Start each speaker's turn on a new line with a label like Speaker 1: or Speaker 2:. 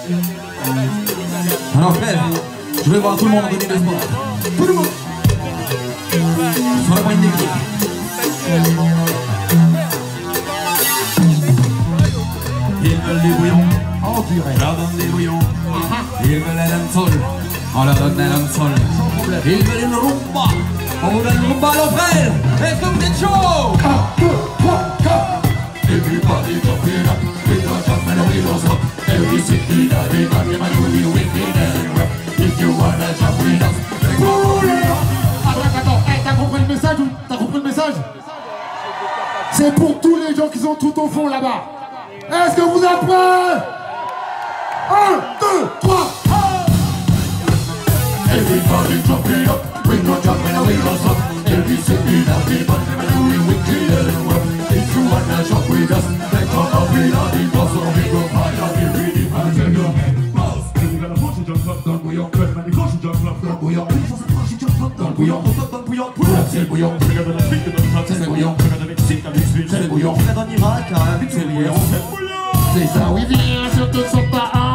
Speaker 1: Alors frère, je vais voir tout le monde donner le sport. Tout le monde sur la pointe d'équipe. Ils veulent des bouillons, on leur donne des bouillons. Ils veulent la dancehall, on leur donne la dancehall. Ils veulent une rumba, on vous donne une rumba, alors frère. Est-ce que vous êtes chaud? 1, 2, 3, 4. Everybody jump it up, we don't jump and we don't stop. Every city that we got, we might be wicked and rough. If you wanna jump with us, pull it up.
Speaker 2: Attends, hey, t'as compris le message ou t'as compris le message? C'est pour tous les gens qui sont tout au fond là-bas. Est-ce que vous êtes prêts? 1, 2, 3.
Speaker 3: Everybody jump it up, we don't jump and we don't stop. Every city that we got, we might be wicked and rough. If you wanna jump with us, then come up with all the boss on me go high and get ready and take your head bounce. You gotta push it, jump up, dans le bouillon. Fais le manicoche, jump up, dans le bouillon. Dans le bouillon, dans le bouillon. C'est le bouillon. Regarde la fille de notre c'est le bouillon. Regarde le Mexique, la Mexique, c'est le bouillon. Regarde en Irak, c'est le bouillon.
Speaker 2: C'est ça, oui, viens, surtout sur ta